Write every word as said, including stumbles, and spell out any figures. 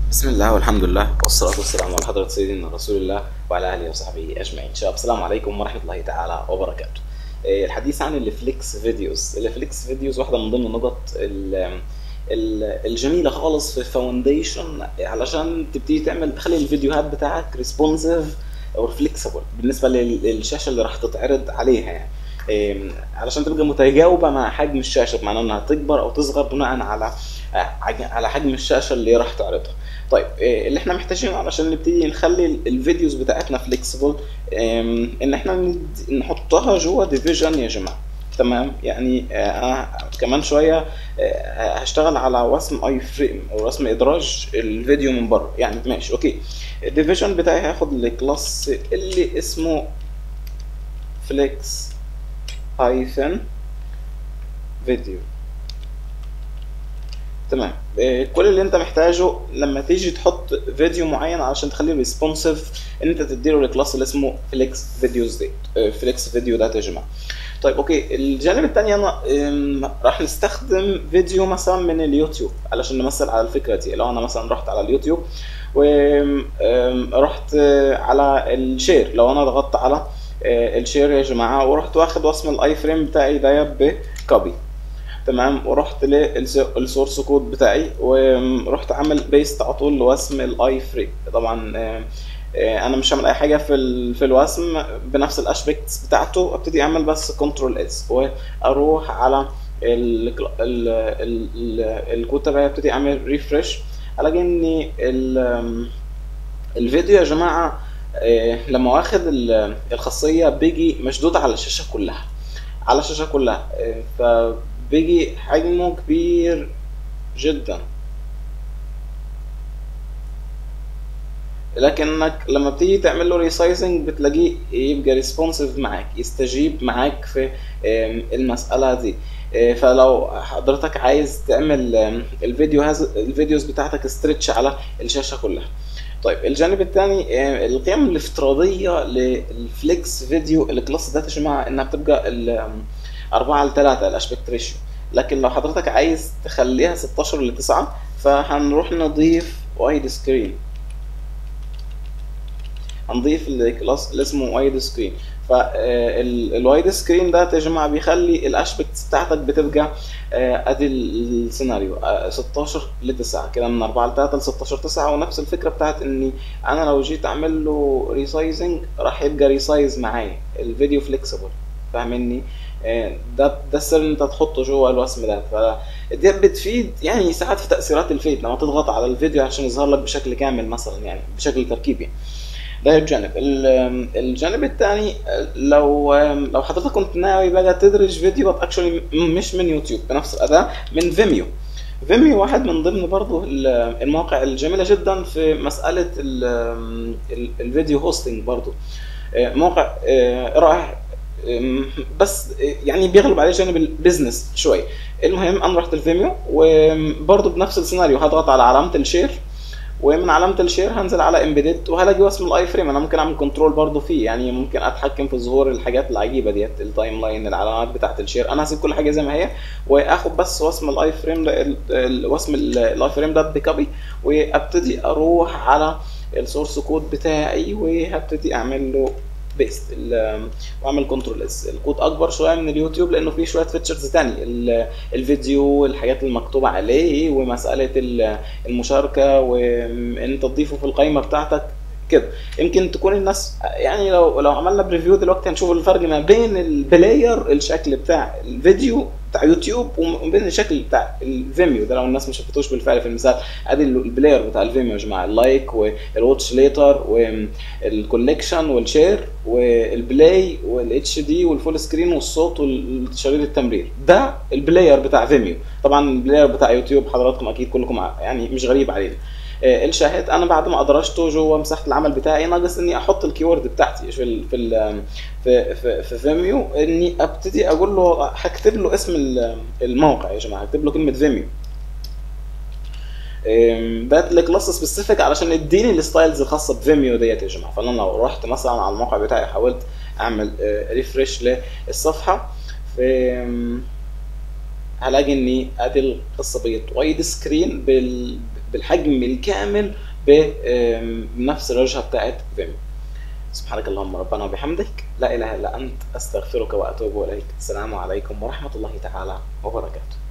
بسم الله والحمد لله والصلاة والسلام على حضرة سيدنا رسول الله وعلى آله وصحبه أجمعين. شباب السلام عليكم ورحمة الله تعالى وبركاته. الحديث عن الفليكس فيديوز. الفليكس فيديوز واحدة من ضمن النقط الجميلة خالص في فاونديشن علشان تبتدي تعمل تخلي الفيديوهات بتاعك ريسبونسيف او فليكسبل بالنسبة للشاشة اللي راح تتعرض عليها، يعني علشان تبقى متجاوبة مع حجم الشاشة، بمعنى انها تكبر او تصغر بناء على على حجم الشاشة اللي راح تعرضها. طيب اللي احنا محتاجينه علشان نبتدي نخلي الفيديوز بتاعتنا فليكسبل ان احنا نحطها جوه ديفيجن يا جماعه. تمام، يعني انا كمان شويه هشتغل على وسم اي فريم او رسم ادراج الفيديو من بره، يعني ماشي اوكي. الديفيجن بتاعي هاخد الكلاس اللي اسمه فليكس هايفن فيديو. تمام، كل اللي انت محتاجه لما تيجي تحط فيديو معين علشان تخليه ريسبونسيف ان انت تديله الكلاس اللي اسمه فليكس فيديوز ديت فليكس فيديو دات يا جماعه. طيب اوكي، الجانب الثاني انا راح نستخدم فيديو مثلا من اليوتيوب علشان نمثل على الفكره دي. لو انا مثلا رحت على اليوتيوب ورحت على الشير، لو انا ضغطت على الشير يا جماعه ورحت واخد وسم الاي فريم بتاعي ده بكوبي، تمام، ورحت للسورس كود بتاعي ورحت عامل بيست على طول لوسم الاي فريم. طبعا انا مش هعمل اي حاجه في في الوسم بنفس الاسبكتس بتاعته، ابتدي اعمل بس كنترول اس واروح على الكود تبعي، ابتدي اعمل ريفرش، الاقي ان الفيديو يا جماعه لما واخد الخاصيه بيجي مشدود على الشاشه كلها على الشاشه كلها ف بيجي حجمه كبير جدا، لكنك لما بتيجي تعمل له ريسايزنج بتلاقيه يبقى ريسبونسيف معاك، يستجيب معاك في المسألة دي. فلو حضرتك عايز تعمل الفيديو الفيديوز بتاعتك ستريتش على الشاشة كلها. طيب الجانب الثاني القيم الافتراضية للفليكس فيديو الكلاس ده يا جماعة انها بتبقى أربعة لثلاثة الاسبكت ريشيو، لكن لو حضرتك عايز تخليها ستاشر لتسعة فهنروح نضيف وايد سكرين، هنضيف الكلاس اللي اسمه وايد سكرين. فالوايد سكرين ده يا جماعه بيخلي الاسبكتس بتاعتك بتبقى ادي السيناريو ستاشر لتسعة كده، من أربعة لثلاثة ل ستاشر تسعة، ونفس الفكره بتاعت اني انا لو جيت اعمل له ريسايزنج راح يبقى ريسايز معايا الفيديو فليكسبل. فاهمني؟ ده ده السر ان انت تحطه جوه الوسم ده. فدي بتفيد يعني ساعات في تاثيرات الفيد لما تضغط على الفيديو عشان يظهر لك بشكل كامل مثلا، يعني بشكل تركيبي. ده الجانب الجانب الثاني، لو لو حضرتك كنت ناوي بقى تدرج فيديو اكشولي مش من يوتيوب بنفس الاداء، من فيميو. فيميو واحد من ضمن برضه المواقع الجميله جدا في مساله الفيديو هوستنج، برضه موقع رائع، بس يعني بيغلب عليه جانب البيزنس شويه. المهم انا رحت الفيميو وبرضه بنفس السيناريو هضغط على علامه الشير، ومن علامه الشير هنزل على امبيدد وهلاقي وسم الاي فريم. انا ممكن اعمل كنترول برضه فيه، يعني ممكن اتحكم في ظهور الحاجات العجيبه ديت، التايم لاين، العلامات بتاعه الشير. انا هسيب كل حاجه زي ما هي واخد بس وسم الاي فريم وسم الاي فريم ده بكوبي، وابتدي اروح على السورس كود بتاعي وهبتدي اعمل له بيست واعمل كنترول اس. الكود اكبر شويه من اليوتيوب لانه فيه شويه فيتشرز تاني، الفيديو، الحاجات المكتوبه عليه، ومساله المشاركه وان انت تضيفه في القائمه بتاعتك كده. يمكن تكون الناس يعني لو لو عملنا بريفيو دلوقتي هنشوف الفرق ما بين البلاير الشكل بتاع الفيديو بتاع يوتيوب وما بين الشكل بتاع الفيميو ده. لو الناس ما شافتوش بالفعل في المثال، ادي البلاير بتاع الفيميو يا جماعه، اللايك والواتش ليتر والكوليكشن والشير والبلاي والاتش دي والفول سكرين والصوت والشريط التمرير. ده البلاير بتاع فيميو. طبعا البلاير بتاع يوتيوب حضراتكم اكيد كلكم يعني مش غريب علينا. الشاهد انا بعد ما ادرجته جوه مساحه العمل بتاعي ناقص اني احط الكيورد بتاعتي في ال في ال في في, في فيميو، اني ابتدي اقول له هكتب له اسم الموقع يا جماعه، هكتب له كلمه فيميو. ده الكلاس سبيسيفيك علشان يديني الستايلز الخاصه بفيميو ديت يا جماعه. فانا لو رحت مثلا على الموقع بتاعي حاولت اعمل ريفرش للصفحه، في هلاقي اني ادي القصه بقت وايد سكرين بال بالحجم الكامل بنفس الواجهه بتاعت فيميو. سبحانك اللهم ربنا وبحمدك، لا اله الا انت، استغفرك واتوب اليك. السلام عليكم ورحمه الله تعالى وبركاته.